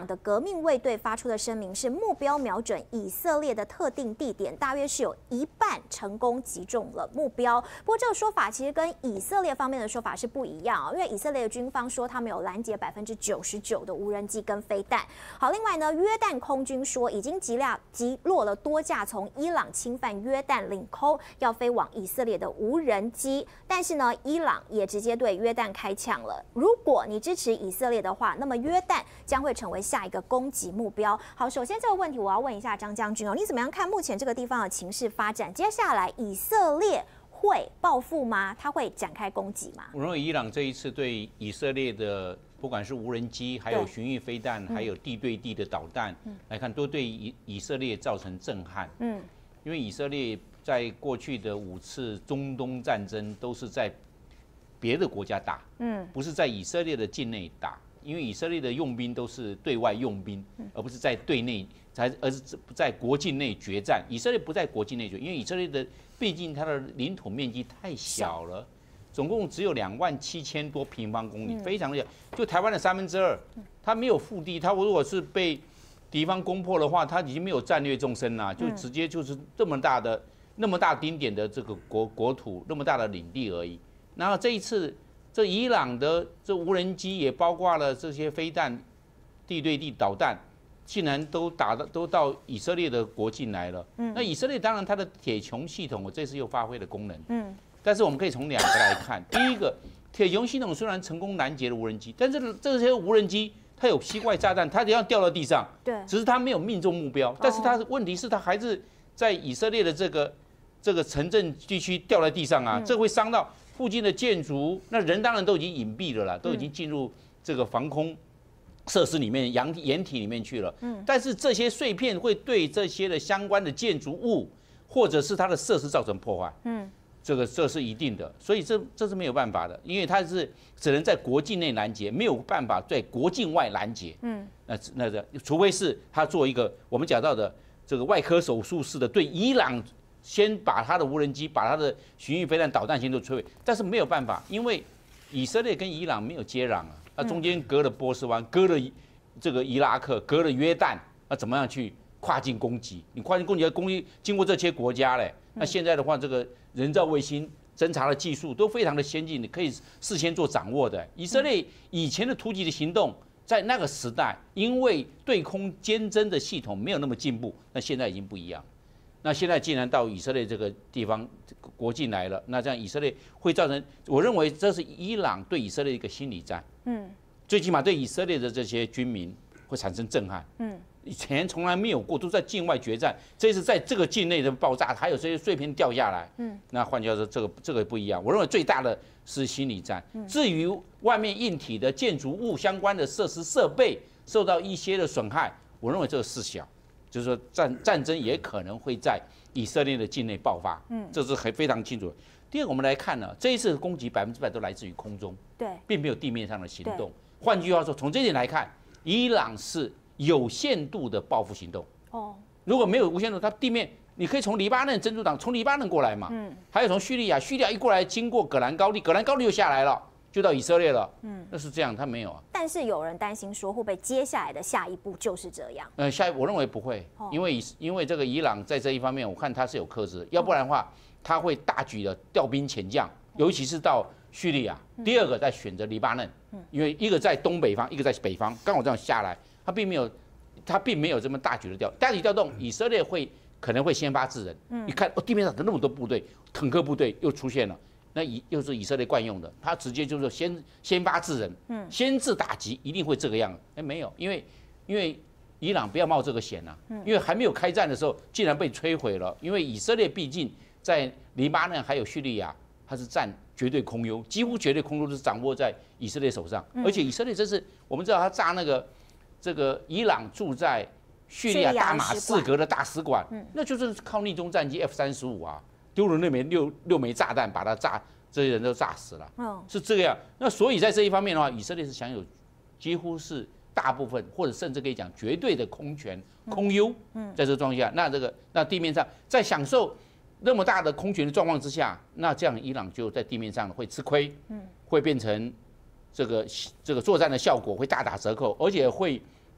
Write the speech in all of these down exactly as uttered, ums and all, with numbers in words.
朗的革命卫队发出的声明是目标瞄准以色列的特定地点，大约是有一半成功击中了目标。不过这个说法其实跟以色列方面的说法是不一样啊，因为以色列的军方说他们有拦截百分之九十九的无人机跟飞弹。好，另外呢，约旦空军说已经击落击落了多架从伊朗侵犯约旦领空要飞往以色列的无人机，但是呢，伊朗也直接对约旦开枪了。如果你支持以色列的话，那么约旦将会成为下一个攻击目标。好，首先这个问题我要问一下张将军哦，你怎么样看目前这个地方的情势发展？接下来以色列会报复吗？他会展开攻击吗？ 我认为伊朗这一次对以色列的不管是无人机，还有巡弋飞弹，还有地对地的导弹、嗯、来看，都对以以色列造成震撼。嗯，因为以色列在过去的五次中东战争都是在别的国家打，嗯，不是在以色列的境内打。因为以色列的用兵都是对外用兵，而不是在对内，才而是在国境内决战。以色列不在国境内决，因为以色列的毕竟它的领土面积太小了，总共只有两万七千多平方公里，非常的小，就台湾的三分之二。它没有腹地，它如果是被敌方攻破的话，它已经没有战略纵深啦，就直接就是这么大的、那么大丁点的这个国国土，那么大的领地而已。然后这一次。这伊朗的这无人机也包括了这些飞弹、地对地导弹，竟然都打到都到以色列的国境来了。嗯，那以色列当然它的铁穹系统，我这次又发挥了功能。嗯，但是我们可以从两个来看，第一个，铁穹系统虽然成功拦截了无人机，但是这些无人机它有吸怪炸弹，它只要掉到地上，对，只是它没有命中目标。但是它问题是它还是在以色列的这个这个城镇地区掉在地上啊，这会伤到。附近的建筑，那人当然都已经隐蔽了啦，都已经进入这个防空设施里面、掩掩体里面去了。嗯，但是这些碎片会对这些的相关的建筑物或者是它的设施造成破坏。嗯，这个这是一定的，所以这这是没有办法的，因为它是只能在国境内拦截，没有办法在国境外拦截。嗯，那那个除非是他做一个我们讲到的这个外科手术式的对伊朗。先把他的无人机、把他的巡弋飞弹、导弹先都摧毁，但是没有办法，因为以色列跟伊朗没有接壤啊，那中间隔了波斯湾，隔了这个伊拉克，隔了约旦，那怎么样去跨境攻击？你跨境攻击要攻击经过这些国家嘞，那现在的话，这个人造卫星侦察的技术都非常的先进，你可以事先做掌握的。以色列以前的突击的行动，在那个时代，因为对空监侦的系统没有那么进步，那现在已经不一样。那现在既然到以色列这个地方国境来了，那这样以色列会造成，我认为这是伊朗对以色列一个心理战，嗯，最起码对以色列的这些军民会产生震撼，嗯，以前从来没有过，都在境外决战，这次在这个境内的爆炸，还有这些碎片掉下来，嗯，那换句话说，这个这个不一样，我认为最大的是心理战，至于外面硬体的建筑物相关的设施设备受到一些的损害，我认为这个事小。就是说战战争也可能会在以色列的境内爆发，嗯，这是很非常清楚的。第二个，我们来看呢，这一次的攻击百分之百都来自于空中，对，并没有地面上的行动。换句话说，从这一点来看，伊朗是有限度的报复行动。哦，如果没有无限度，它地面你可以从黎巴嫩真主党从黎巴嫩过来嘛，嗯，还有从叙利亚，叙利亚一过来经过戈兰高地，戈兰高地又下来了。就到以色列了，嗯，那是这样，他没有啊。 但是有人担心说，会不会接下来的下一步就是这样？ 呃，下一我认为不会，因为因为这个伊朗在这一方面，我看他是有克制，要不然的话，他会大举的调兵遣将，尤其是到叙利亚。第二个再选择黎巴嫩，因为一个在东北方，一个在北方，刚好这样下来，他并没有，他并没有这么大举的调，大举调动，以色列会可能会先发制人。嗯，你看，哦，地面上的那么多部队，坦克部队又出现了。那以又是以色列惯用的，他直接就是先先发制人，嗯，先制打击，一定会这个样。哎，没有，因为因为伊朗不要冒这个险呐、啊，因为还没有开战的时候，竟然被摧毁了。因为以色列毕竟在黎巴嫩还有叙利亚，它是占绝对空优，几乎绝对空优都是掌握在以色列手上。而且以色列这是我们知道，他炸那个这个伊朗住在叙利亚大马士革的大使馆，那就是靠逆中战机 F 三十五啊。丢了那枚六六枚炸弹，把他炸，这些人都炸死了。嗯，是这个样。那所以在这一方面的话，以色列是享有几乎是大部分，或者甚至可以讲绝对的空权、空优。嗯，在这个状况下，那这个那地面上在享受那么大的空权的状况之下，那这样伊朗就在地面上会吃亏，嗯，会变成这个这个作战的效果会大打折扣，而且会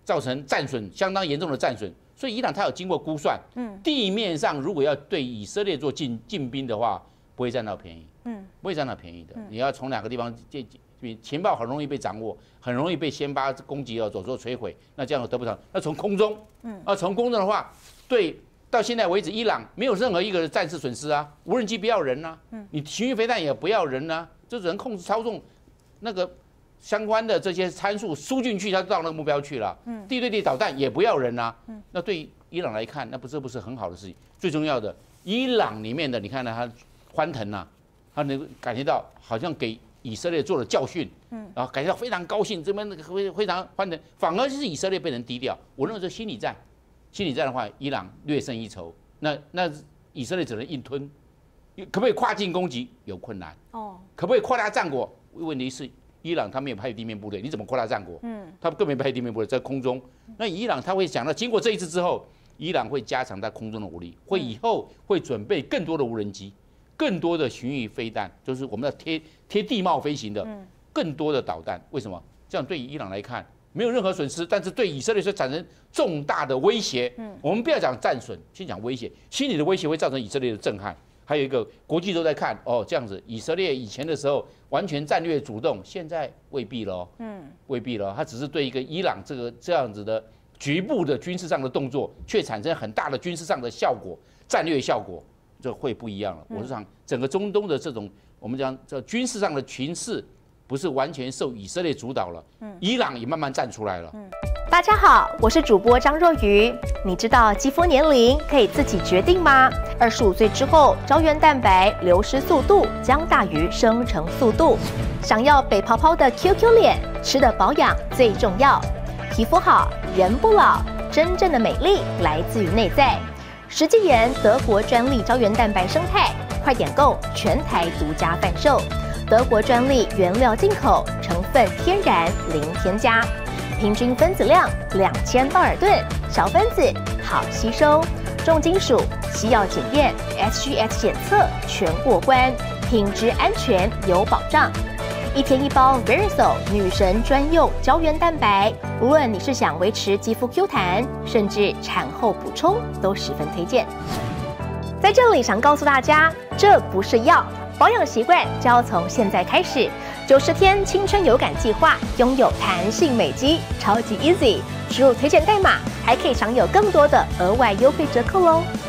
造成战损相当严重的战损。所以伊朗它有经过估算，嗯，地面上如果要对以色列做进进兵的话，不会占到便宜，嗯，不会占到便宜的。你要从哪个地方进？情报很容易被掌握，很容易被先发攻击哦，走做摧毁。那这样得不偿。那从空中，嗯，啊，从空中的话，对，到现在为止，伊朗没有任何一个战事损失啊，无人机不要人啊，嗯，你巡弋飞弹也不要人啊，就只能控制操纵那个相关的这些参数输进去，它就到那个目标去了。嗯，地对地导弹也不要人啊，嗯，那对伊朗来看，那不是不是很好的事情。最重要的，伊朗里面的你看呢，他欢腾呐，他能感觉到好像给以色列做了教训，嗯，然后感觉到非常高兴，这边那个非非常欢腾，反而是以色列被人低调。我认为是心理战，心理战的话，伊朗略胜一筹，那那以色列只能硬吞，可不可以跨境攻击有困难？哦，可不可以扩大战果？问题是伊朗他没有派地面部队，你怎么扩大战果？嗯，他更没派地面部队在空中。那伊朗他会想到，经过这一次之后，伊朗会加强在空中的武力，会以后会准备更多的无人机。更多的巡弋飞弹，就是我们要贴贴地貌飞行的，更多的导弹。为什么？这样对于伊朗来看没有任何损失，但是对以色列是产生重大的威胁。我们不要讲战损，先讲威胁，心理的威胁会造成以色列的震撼。还有一个，国际都在看哦，这样子，以色列以前的时候完全战略主动，现在未必了，嗯，未必了。他只是对一个伊朗这个这样子的局部的军事上的动作，却产生很大的军事上的效果，战略效果。就会不一样了。我是想，整个中东的这种我们讲这军事上的群势，不是完全受以色列主导了。嗯，伊朗也慢慢站出来了。嗯， 大家好，我是主播张若愚。你知道肌肤年龄可以自己决定吗？二十五岁之后，胶原蛋白流失速度将大于生成速度。想要北泡泡的 Q Q 脸，吃的保养最重要。皮肤好，人不老。真正的美丽来自于内在。实际研德国专利胶原蛋白生态，快点购，全台独家贩售。德国专利原料进口，成分天然零添加，平均分子量两千道尔顿，小分子好吸收，重金属西药检验 S G S 检测全过关，品质安全有保障。一天一包 Verisol 女神专用胶原蛋白，无论你是想维持肌肤 Q 弹，甚至产后补充，都十分推荐。在这里想告诉大家，这不是药，保养习惯就要从现在开始。九十天青春有感计划，拥有弹性美肌，超级 easy， 输入推荐代码，还可以享有更多的额外优惠折扣哦。